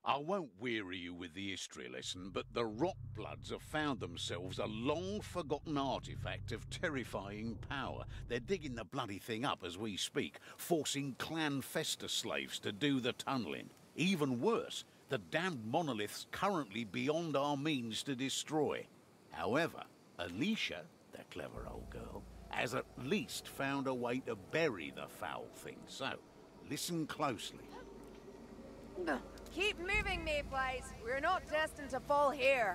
I won't weary you with the history lesson, but the Rockbloods have found themselves a long-forgotten artifact of terrifying power. They're digging the bloody thing up as we speak, forcing Clan Fester slaves to do the tunnelling. Even worse, the damned monolith's currently beyond our means to destroy. However, Alicia, the clever old girl, has at least found a way to bury the foul thing. So, listen closely. Keep moving, Mayflies. We're not destined to fall here.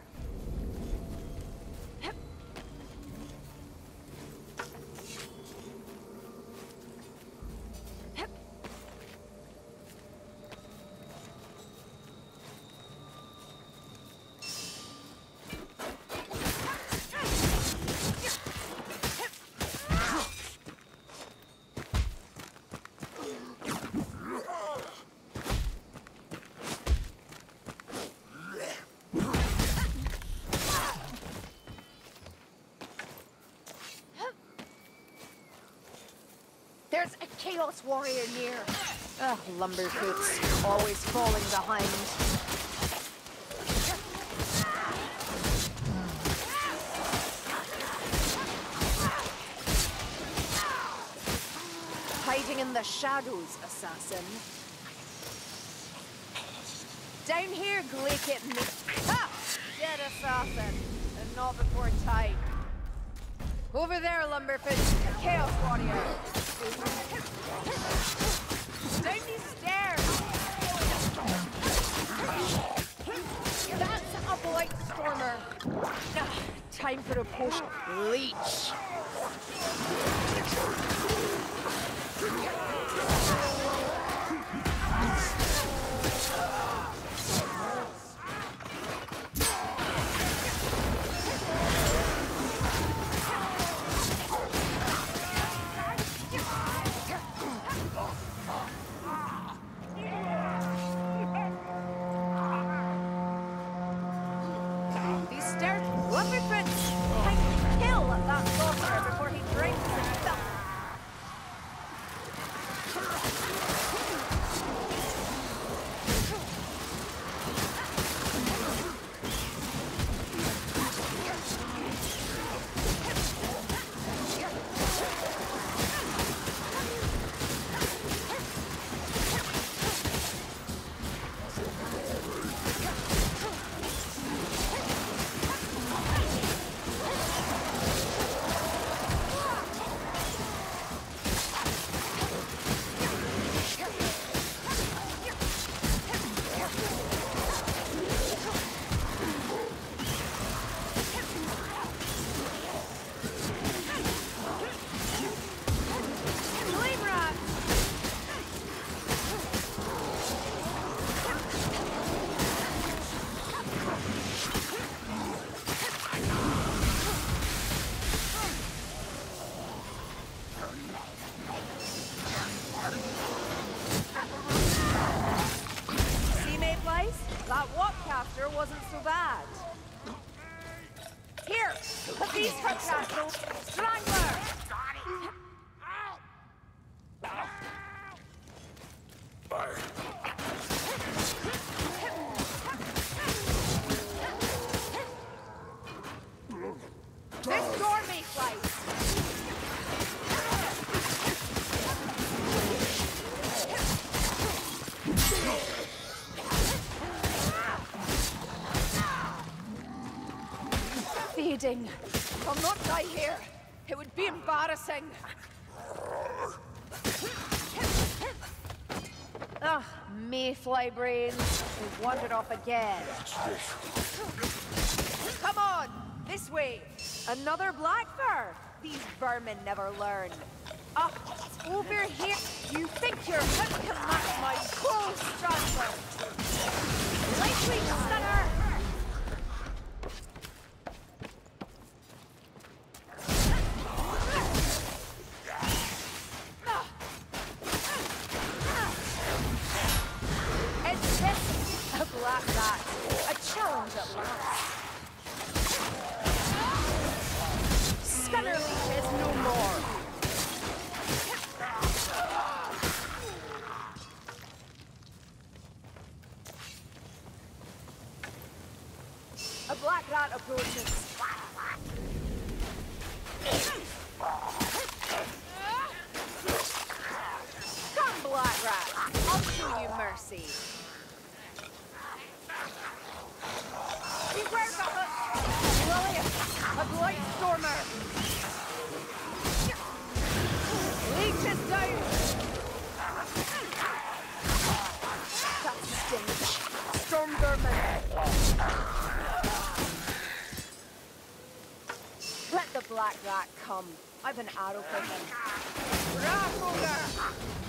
There's a Chaos Warrior near. Ugh, lumberfoots, always falling behind. Hiding in the shadows, assassin. Down here, Glakeet me. Ha! Dead assassin, and not before time. Over there, lumberfoot, a Chaos Warrior. Down these stairs! That's a Blight Stormer! Time for a potion. Leech! Wasn't so bad. Here, put these hook tassels. Strangler! This door may flight. Fading. I'll not die here. It would be embarrassing. Ah, mayfly brains. We've wandered off again. Come on, this way. Another black fur. These vermin never learn. Ah, it's over here. You think your hook can match my cold strangler? Lightly stunner. Black Rat. A challenge at last. Stunner leeches no more. black rat approaches. Come, black rat. I'll show you mercy. Beware the Lilith, a blight stormer. Leech is down. That stinks. Storm vermin. Let the black rat come. I've an arrow for him. Rat ogre!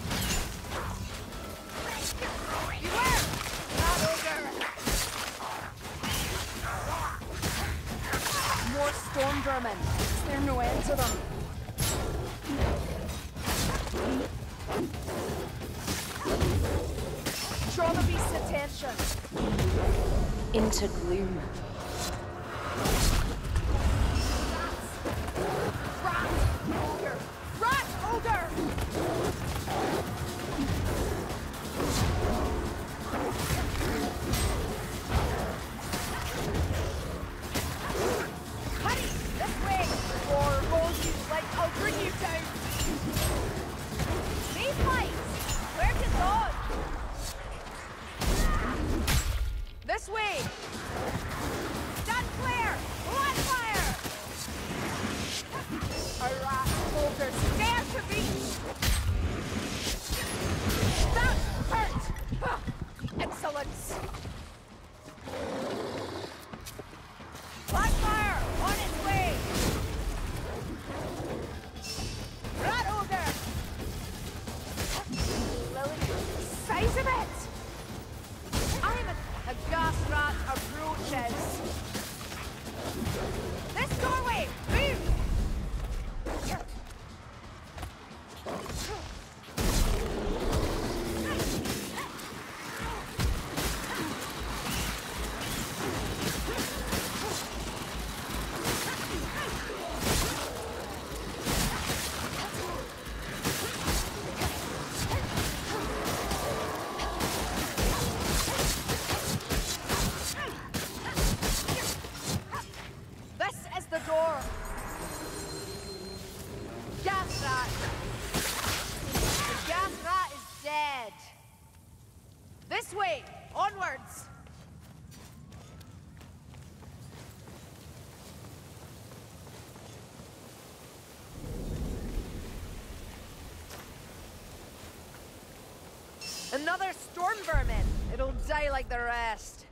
Beware! Rat ogre! More storm vermin. Is there no end to them? Draw the beast's attention. Into gloom. Rat ogre! Rat ogre! Hurry! This way! Or roll you like I'll bring you down! These lights! Where to dodge? This way! Stand clear! Blood fire! A rat ogre dare to reach! That hurt! Huh. Excellence! Blood fire! On its way! Rat ogre! Lily, size of it! A gas rat approaches. This doorway! Move! Another storm vermin. It'll die like the rest.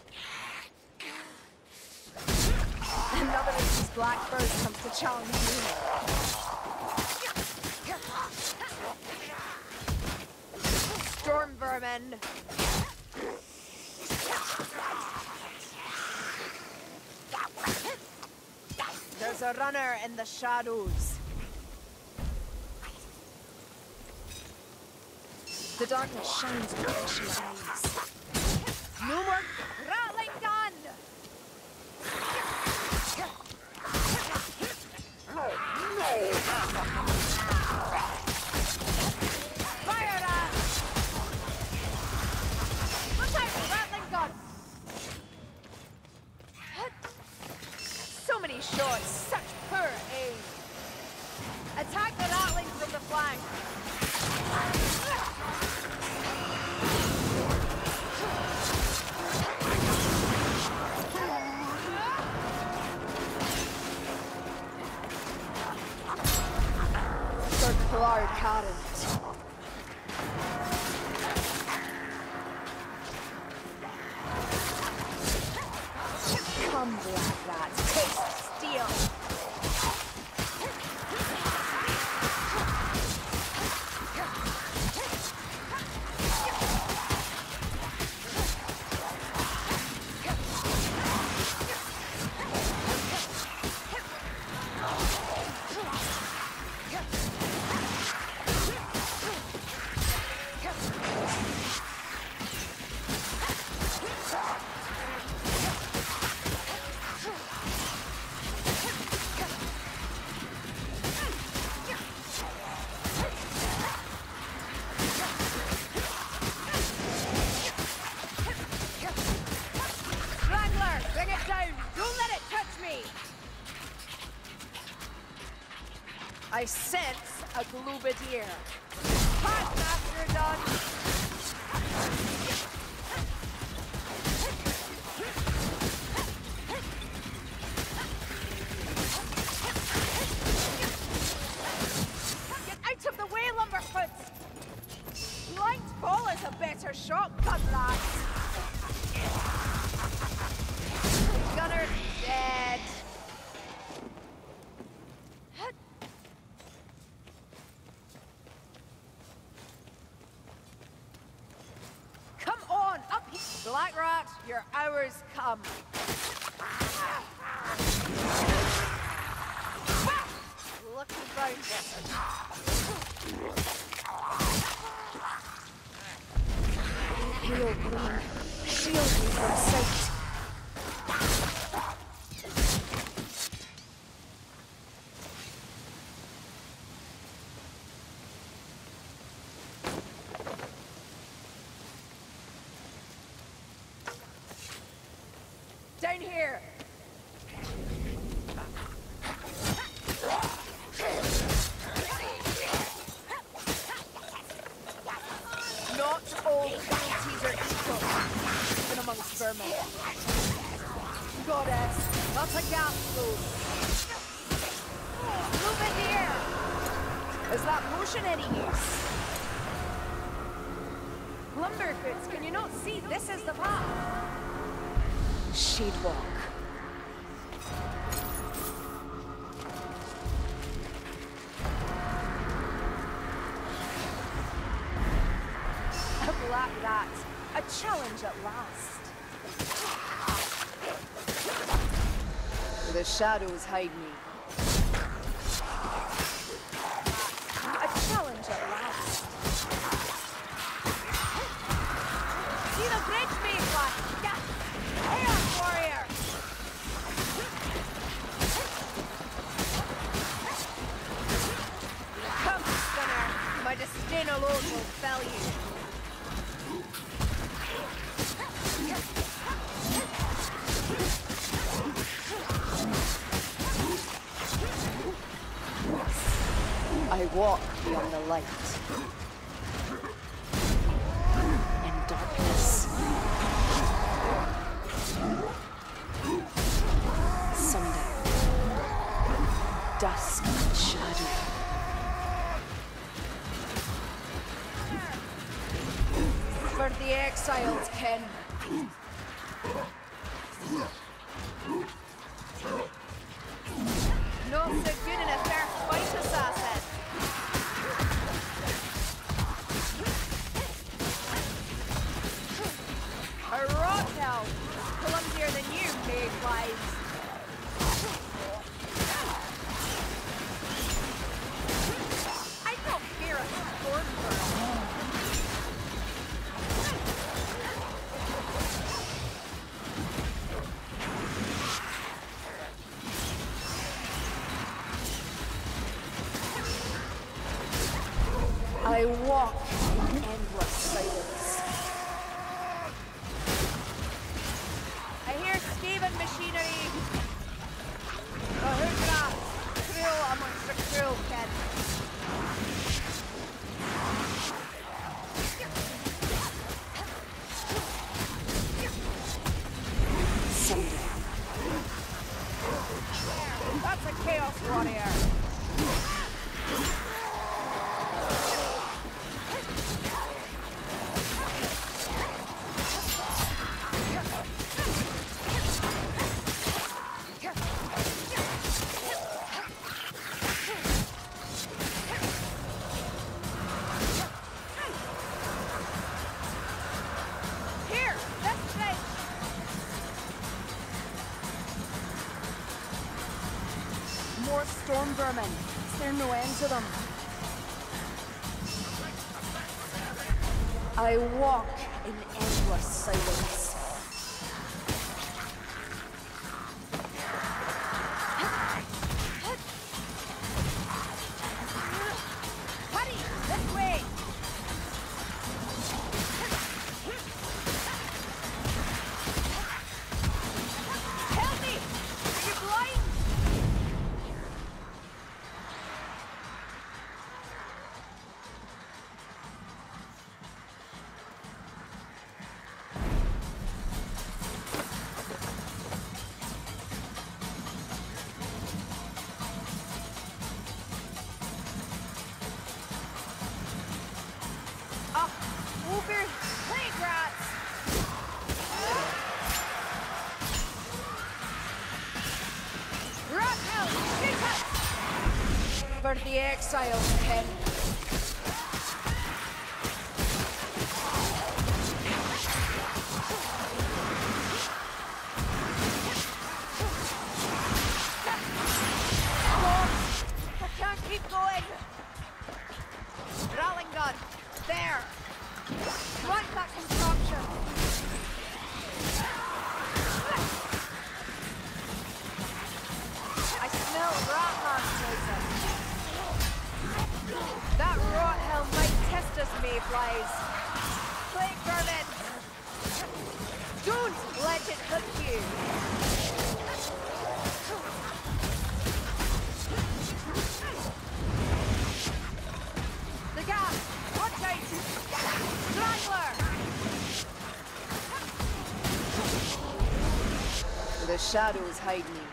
Another of these black birds comes to challenge me. Storm vermin. There's a runner in the shadows. The darkness shines with flashing eyes. No more rattling gun! Fire rat! Look out, rattling gun! So many shots, such poor aim. Attack the rattling from the flank. Circular current. Come, black rat, taste steel. I sense a Glubadier. Pathmaster done. Get out of the way, Lumberfoot! Light ball is a better shotgun, lads. Gunner dead. Come on, up here. Black Rat, your hour's come. Lucky bounce. Heal, Queen. Shield me from sight. Down here. Not all cruelties are equal, even amongst vermin. Goddess, that's a gas flow. Move in here. Is that potion any use? Lumberfoots, can you not see this is the path? She'd walk. A black rat. A challenge at last. The shadows hide me. A challenge at last. See the bridge being black. Chaos warrior! Come, Stunner. My disdain alone will fell you. I walk beyond the light. In darkness. Sundown. Dusk and shadow. For the exiled ken. Not so good in a fair fight, assassin. A rot now. Clumsier than you, Mayflies. I don't fear a storm burn. I walk in endless silence. I hear Skaven machinery. The hoofrath, cruel amongst the cruel ken. Sundown. That's a chaos warrior. Storm vermin. Is there no end to them? I walk in endless silence. Hurry! This way! Help me! Are you blind? the exiles, Ken. I can't keep going. Ralling gun. There. Right that construction. I smell Ratman poison. That rot hell might test us, mayflies. Plague vermin. Don't let it hook you. The gas. Watch out. Strangler. The shadows hide me.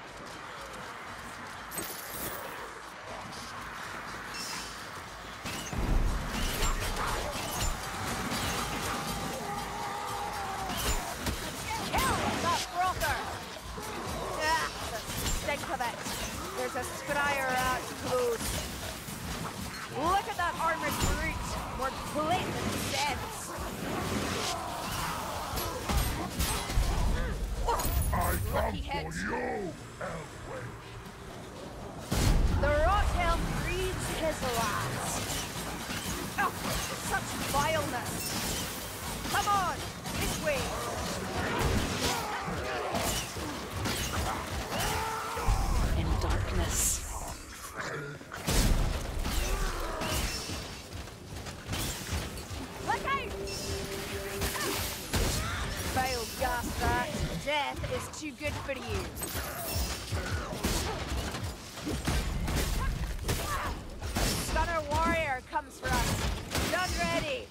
There's a scryer rat close. Look at that armored brute. More blatant sense. I come hit. for you, Elfway. The rot helm breathes his last. Oh, such vileness. Come on, this way. Darkness. Look out! Vile gas rat. Death is too good for you. Stunner warrior comes for us. Done ready.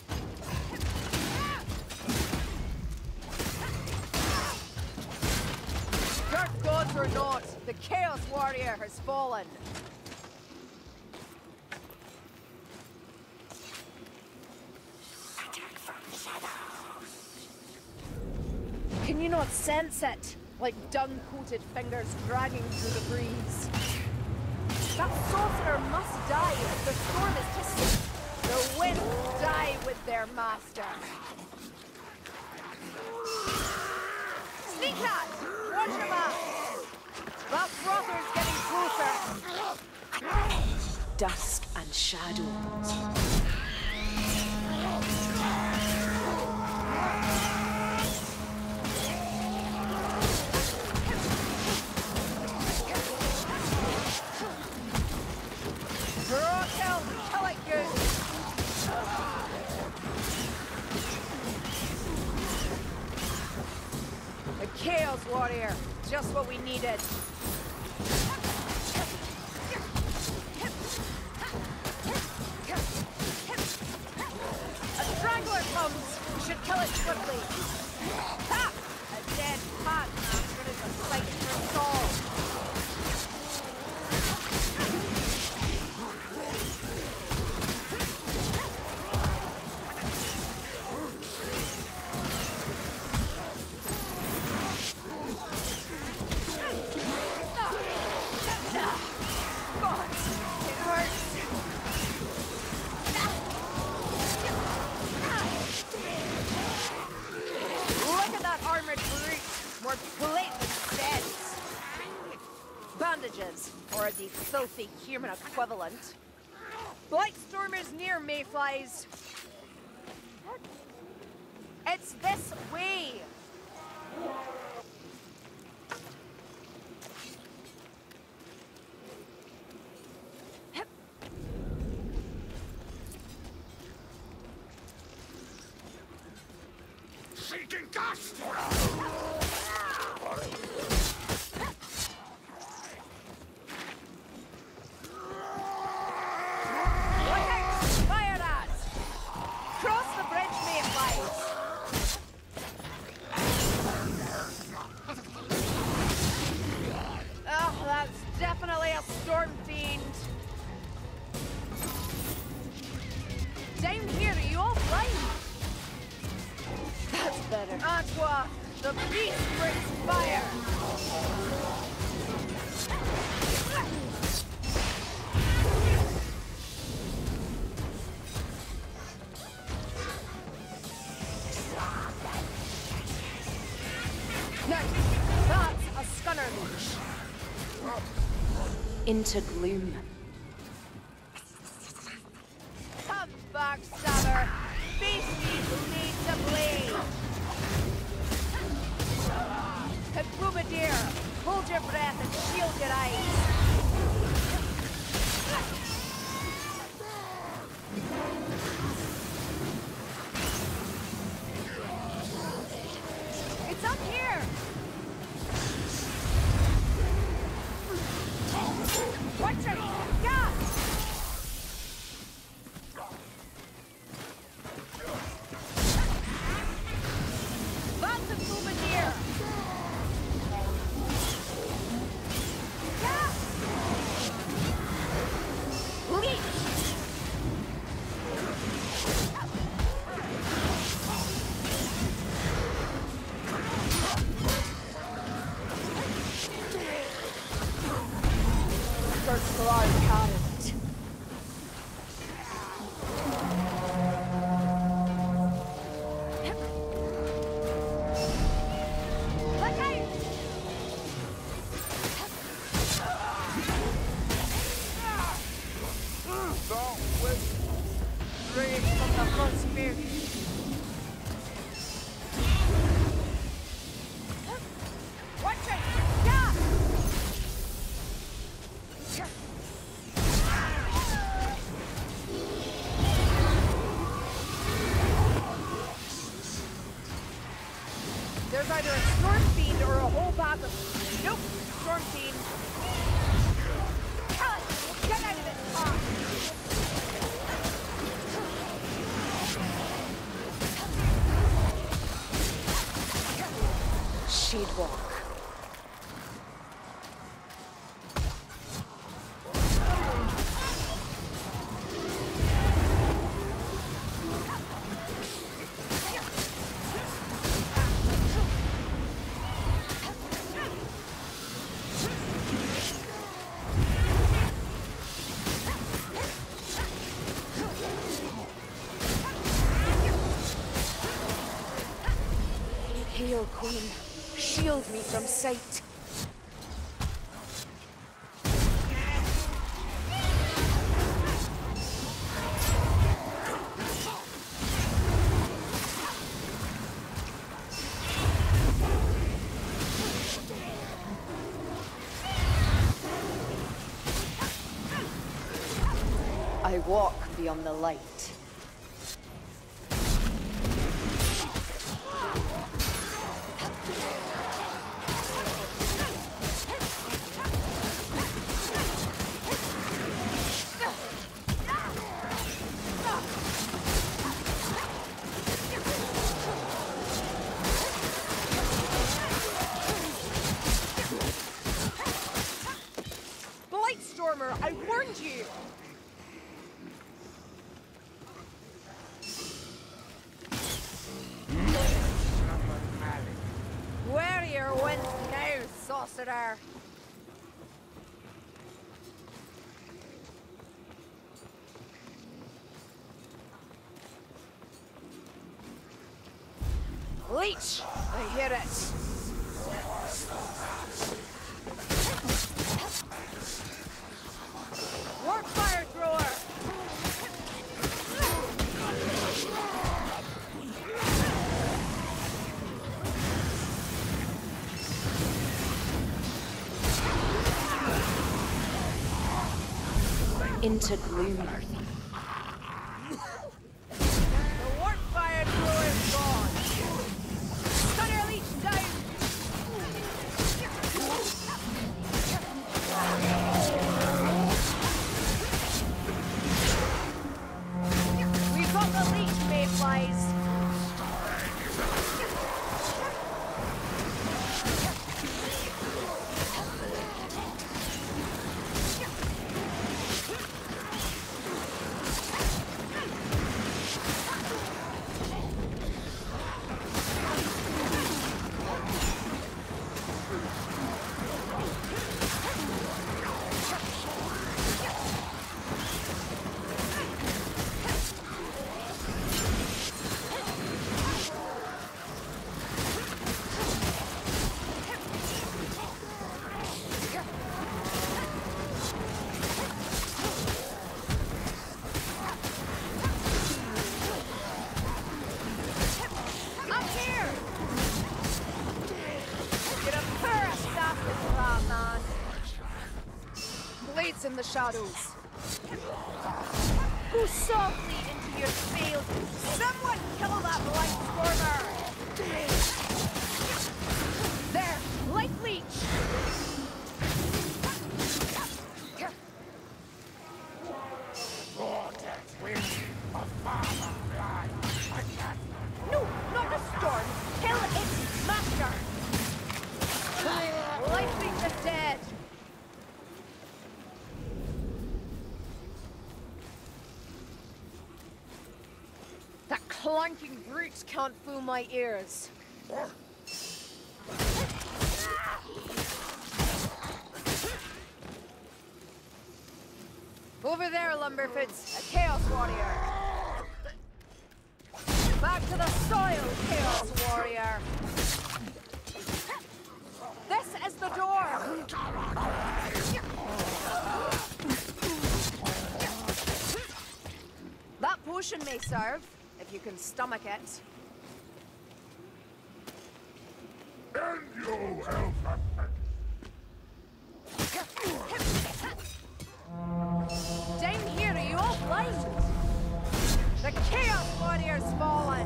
Dark gods or not, the Chaos Warrior has fallen. Attack from shadows. Can you not sense it? Like dung-coated fingers dragging through the breeze. That sorcerer must die if the storm is to see. The winds die with their master. Sneak that! Watch your mouth! That brother's getting closer! Dusk and shadows. Brotel, kill it good! A Chaos Warrior, just what we needed. A Strangler comes! We should kill it quickly. Ha! A dead pat master is a sight for us all. Bandages, or the filthy human equivalent. Blightstormers near, mayflies. It's this way. Seeking dust! Definitely a storm fiend. Down here, are you all blind? That's better. Antoine, the beast brings fire. Now, that's a scunner leech. Into gloom. Come back, Stabber. Face me blade to blade. Gremadier, hold your breath and shield your eyes. It's up here! Watch it! Gas! That's a Gremadier! Gas! Leap! First blood carrot. Look out! Don't wait. Brave from the first spear. Watch it! Yeah! There's either a storm fiend or a whole pack of. Nope, storm fiend. Get out of this pot! She'd walk. Hail, Queen. Shield me from sight. I walk beyond the light. Blightstormer, I warned you! Where are your wins now, sorcerer? Leech! I hear it. Warp fire thrower! Into gloom. The warp fire thrower is gone! Stunner leech down! We've got the leech, mayflies! the shadows. Go softly into your field. Someone kill that blight stormer! There, light leech! No, not the storm! Kill its master! Light leech is dead! That clanking brute can't fool my ears. Over there, Lumberfoots, a Chaos Warrior. Back to the soil, Chaos Warrior. This is the door. That potion may serve, if you can stomach it. And you help. Down here, are you all blind? The Chaos Warrior's fallen!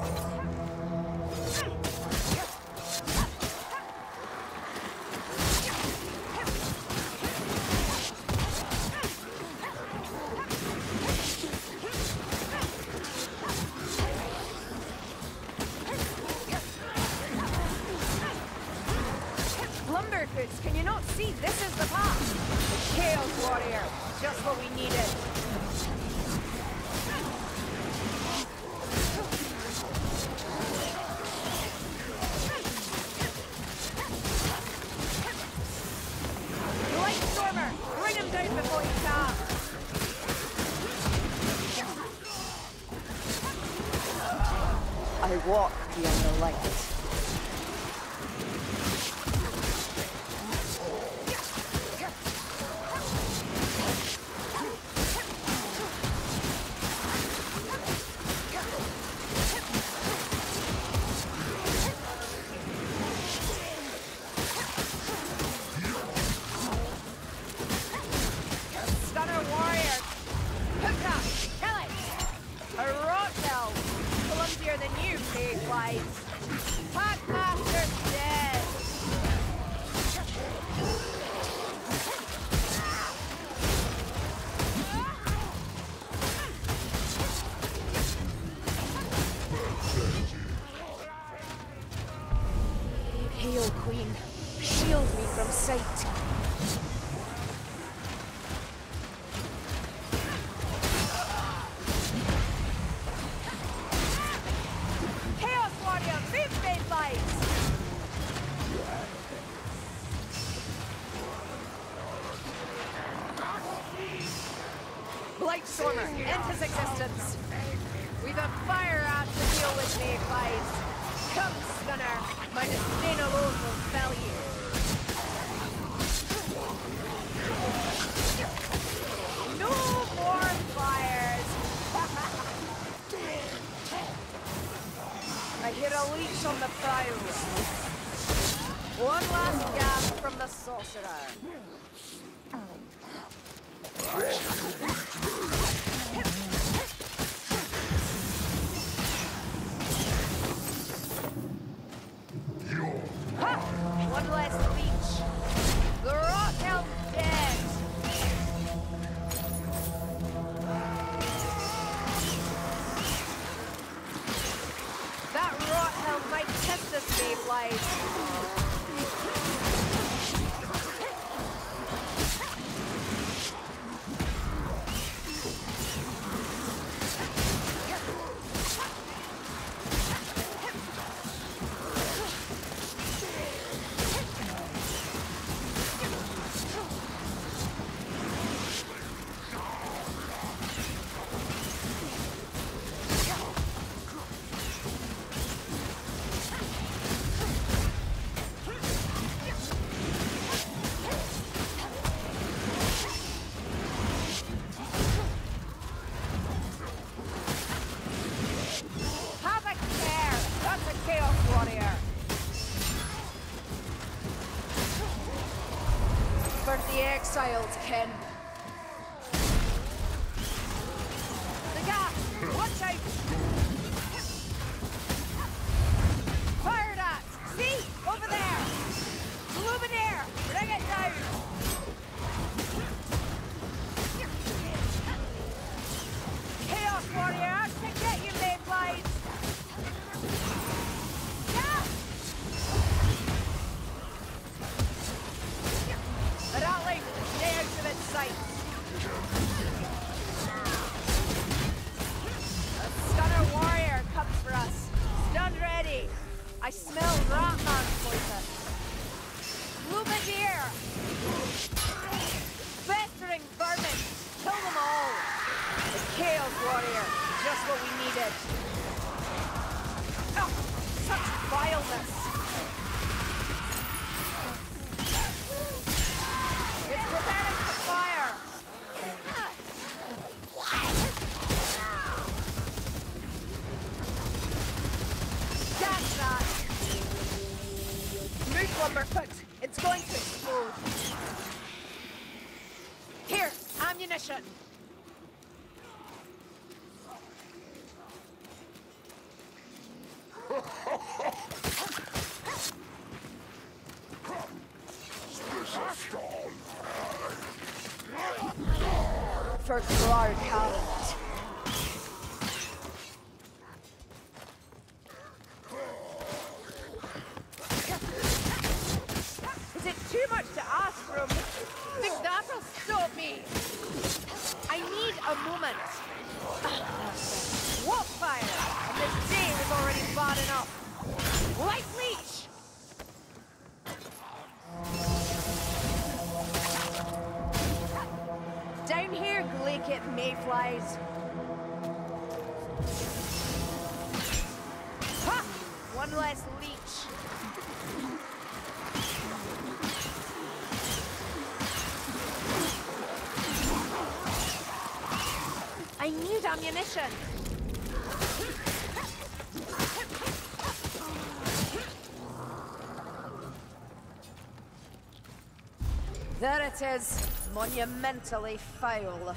Lumberfoots, can you not see? This is the path! The Chaos Warrior! Just what we needed. Light Stormer! Bring him down before he can! I walk beyond the light. Hail, Queen. Shield me from sight. Chaos Warrior, beat me, fight! Blight Stormer enters existence. We've a fire out to deal with me, fight. Come, Stunner! My disdain alone will fell you! No more fires! I hear a leech on the prow. One last gasp from the sorcerer. Ha! One less leech. The rock elf dead. That rot elf might test this Beyblade. For the exiled kin, kill Ratman poison. Gremadier! Festering vermin! Kill them all! The Chaos Warrior! Just what we needed. Oh, such vileness! It's preparing for fire! That's that! Move, Lumberfoot! It's going to explode! Here, ammunition! For our talent. Is it too much to ask from? Think that'll stop me? I need a moment. Walk fire! And this day was already bad enough. Light leech! Down here, Glaikit mayflies. Ha! One less leech. I need ammunition. There it is, monumentally foul.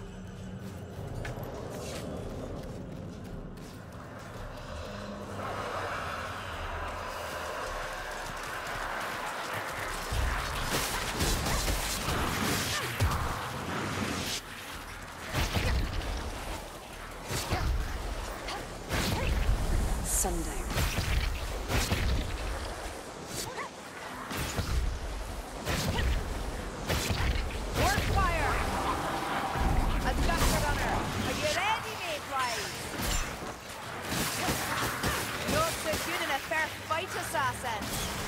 Sundown. Assassin!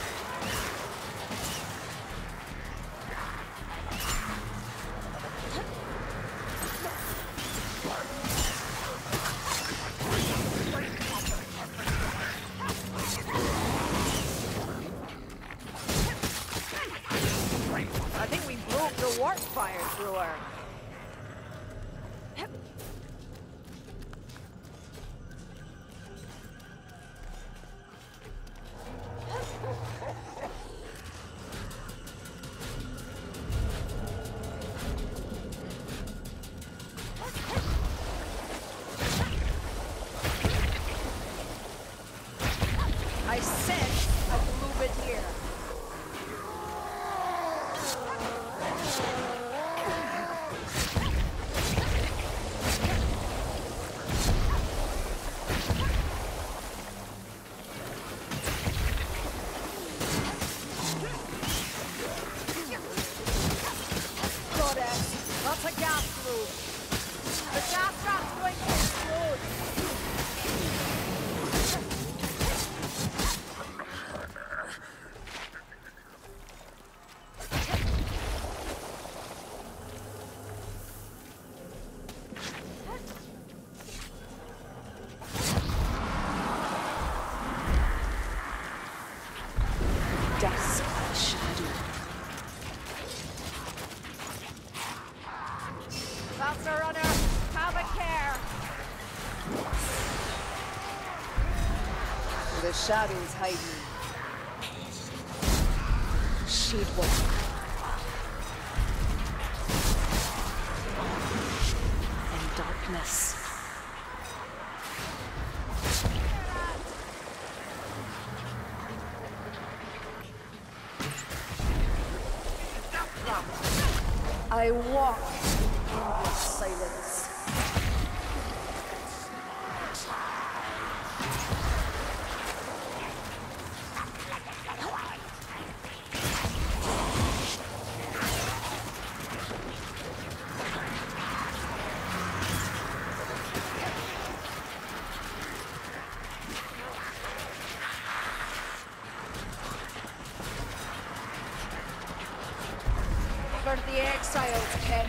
I think we broke the warp fire thrower. I sense a Gremadier. Got it. That's a gas loop. The gas trap's going to explode. Dusk, shadow. Faster runner, have a care. The shadows hide me. She'd walk. In darkness. I walk in the silence. for the exiles, Ken.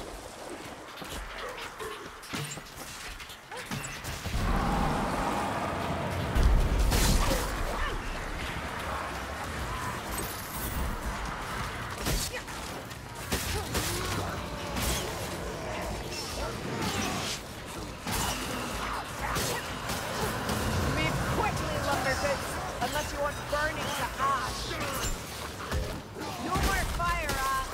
Unless you want burning to ash. No more fire,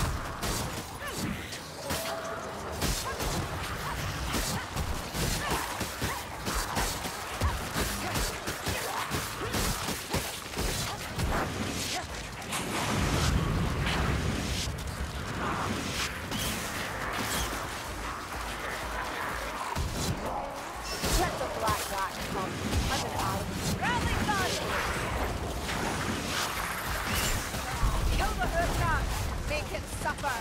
let the black rat come. I'm an Arab. Rally gun! Kill the hookah! Make it suffer!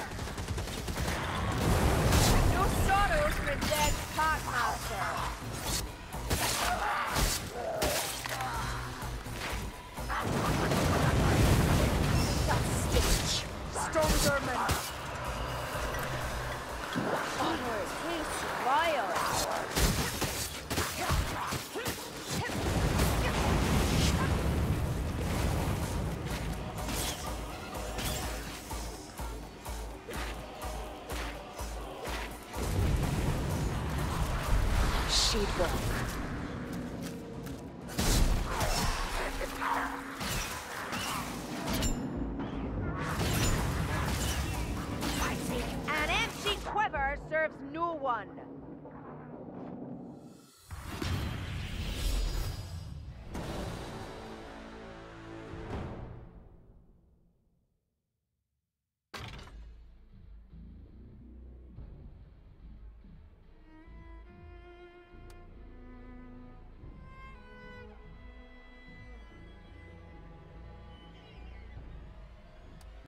No sorrows for dead packmaster! That stitch! Stormderman! Honor tastes vile! She'd walk. An empty quiver serves no one.